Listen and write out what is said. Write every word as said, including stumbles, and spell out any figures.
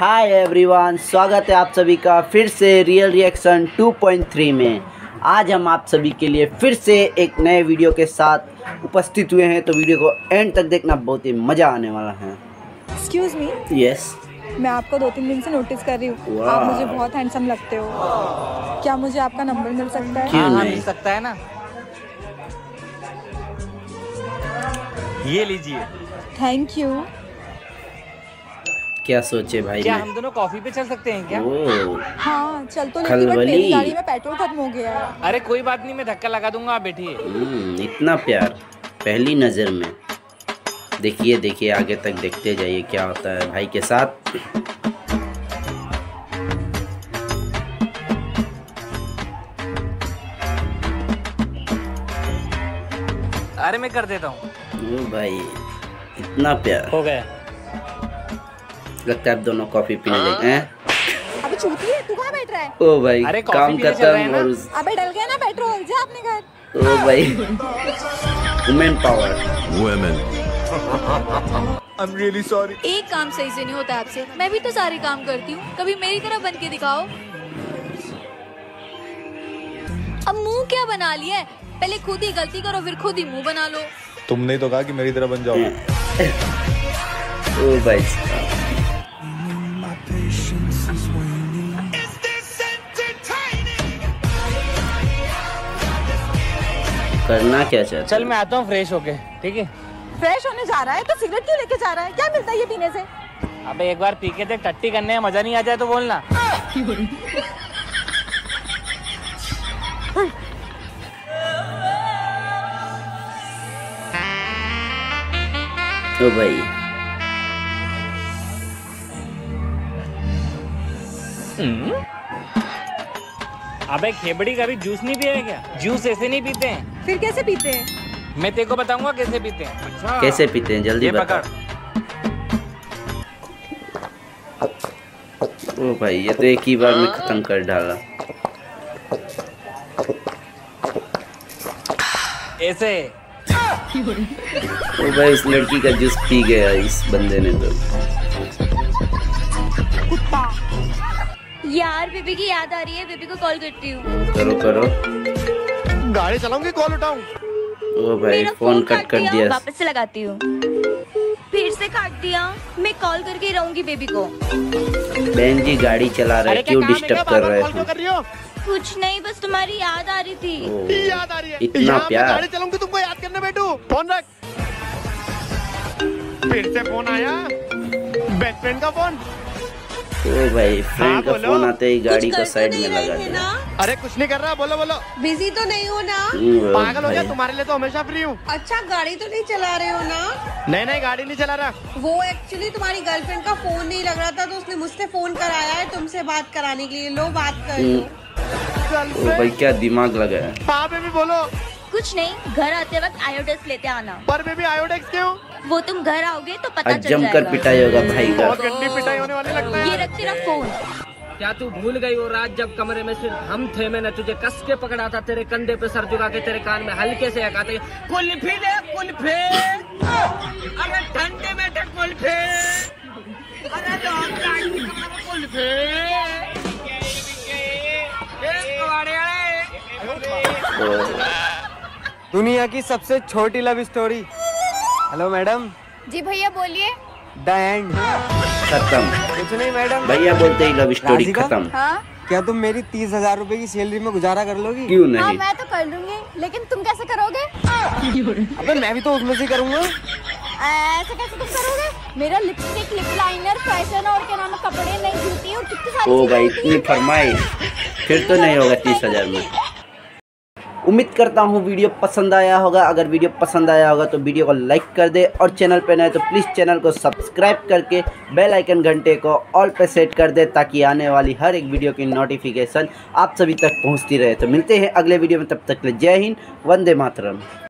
Hi everyone, स्वागत है आप सभी का फिर से real reaction two point three में। आज हम आप सभी के लिए फिर से एक नए वीडियो के साथ उपस्थित हुए हैं, तो वीडियो को एंड तक देखना, बहुत ही मज़ा आने वाला है। Excuse me. यस, मैं आपको दो तीन दिन से नोटिस कर रही हूँ, आप मुझे बहुत हैंडसम लगते हो। क्या मुझे आपका नंबर मिल सकता है? क्यों हाँ, नहीं? मिल सकता है ना। ये लीजिए। Thank you. क्या सोचे भाई? क्या मैं हम दोनों कॉफी पे चल सकते हैं क्या? ओ, हाँ चल तो, लेकिन बट खलबली। मेरी गाड़ी में पेट्रोल खत्म हो गया है। अरे कोई बात नहीं, मैं धक्का लगा दूंगा, आप बैठिए। हम्म, इतना प्यार पहली नज़र में। देखिए देखिए आगे तक देखते जाइए क्या होता है भाई के साथ। अरे मैं कर देता हूँ। ओ भाई, इतना प्यार। हो गया। लगता है आप दोनों कॉफी पीने लगे हैं। अबे चूती है, तू कहाँ बैठ रहा है? ओ भाई, अरे कॉफी काम पीने चल रहे हैं खत्म ना। और उस... अबे डल गया ना पेट्रोल, जा अपने घर। ओ भाई, women power. Women. I'm really sorry। एक काम सही से नहीं होता आपसे। मैं भी तो सारे काम करती हूँ, कभी मेरी तरह बन के दिखाओ। अब मुंह क्या बना लिया है? पहले खुद ही गलती करो, फिर खुद ही मुंह बना लो। तुमने तो कहा कि मेरी तरह बन जाओ। ओ भाई, करना क्या चाहते? चल मैं आता हूँ फ्रेश होके, ठीक है? फ्रेश होने जा रहा है तो सिगरेट क्यों लेके जा रहा है? क्या मिलता है ये पीने से? अबे एक बार पी के देख, टट्टी करने में मजा नहीं आ जाए तो बोलना। ओ भाई, अबे खेबड़ी कभी जूस नहीं पिया है क्या? जूस ऐसे नहीं पीते हैं। फिर कैसे पीते हैं? मैं तेरे को बताऊंगा कैसे पीते हैं। अच्छा। कैसे पीते हैं जल्दी ये बता। पकड़। ओ भाई, ये तो एक ही बार में खत्म कर डाला। ऐसे। ओ भाई, इस लड़की का जूस पी गया इस बंदे ने तो। यार बेबी की याद आ रही है, बेबी को कॉल करती हूँ। करो करो। गाड़ी चलाऊंगी, कॉल उठाऊं? ओ भाई, मेरा फोन कट कर दिया। वापस से लगाती हूँ। फिर से काट दिया। मैं कॉल करके ही रहूंगी बेबी को। बहन जी गाड़ी चला रहे हैं, क्यों डिस्टर्ब कर रहे कॉल क्यों कर हैं? रही हो? कुछ नहीं, बस तुम्हारी याद आ रही थी। ओ, याद आ रही है। इतना यहाँ मैं प्यार। गाड़ी चलाऊंगी, तुमको याद करने बैठू। फोन रख। फिर से फोन आया, बेस्ट फ्रेंड का फोन। ओ भाई, फ्रेंड का बोलो। फोन आते ही गाड़ी को साइड में लगा दिया। अरे कुछ नहीं कर रहा, बोलो बोलो। बिजी तो नहीं हो ना? हम्म, पागल हो गया, भाई। तुम्हारे लिए तो हमेशा फ्री हूँ। अच्छा गाड़ी तो नहीं चला रहे हो ना? नहीं नहीं, गाड़ी नहीं चला रहा। वो एक्चुअली तुम्हारी गर्लफ्रेंड का फोन नहीं लग रहा था, तो उसने मुझसे फोन कराया है तुमसे बात कराने के लिए। लो बात कर लो। ओ भाई, क्या दिमाग लगा है। हाँ बेबी बोलो। कुछ नहीं, घर आते वक्त आयोडेक्स लेते आना। पर बेबी आयोडेक्स क्यों? वो तुम घर आओगे तो पता आज चल जमकर जाएगा। पिटाई होगा भाई का। बहुत गंदी पिटाई होने वाली लगता है। ये रख तेरा फोन। क्या तू भूल गई वो रात जब कमरे में सिर्फ हम थे? मैंने तुझे कस के पकड़ा था, तेरे कंधे पे सर झुका के तेरे कान में हल्के से हकाते, कुल्फी दे कुल्फी, अरे ठंडे में दे कुल्फी, अरे कुल्फी, दुनिया की सबसे छोटी लव स्टोरी। Hello madam. जी भैया बोलिए। The end. खत्म। कुछ नहीं मैडम। भैया बोलते ही लव स्टोरी राधिका? खत्म। हाँ क्या तुम मेरी तीस हजार रूपए की सैलरी में गुजारा कर लोगी? क्यों हाँ नहीं? मैं तो कर लूंगी, लेकिन तुम कैसे करोगे? अबे मैं भी तो उसमें से करूंगा। ऐसे कैसे तुम करोगे? मेरा लिपस्टिक, लिप लाइनर, फैशन और क्या नाम है, कपड़े, नई जूती और कितनी सारी ओ चीजें भाई, होती इतनी हैं। फरमाइश फिर तो नहीं होगा तीस हजार में। उम्मीद करता हूँ वीडियो पसंद आया होगा। अगर वीडियो पसंद आया होगा तो वीडियो को लाइक कर दे, और चैनल पे नए तो प्लीज़ चैनल को सब्सक्राइब करके बेल आइकन घंटे को ऑल पे सेट कर दे, ताकि आने वाली हर एक वीडियो की नोटिफिकेशन आप सभी तक पहुँचती रहे। तो मिलते हैं अगले वीडियो में, तब तक के लिए जय हिंद, वंदे मातरम।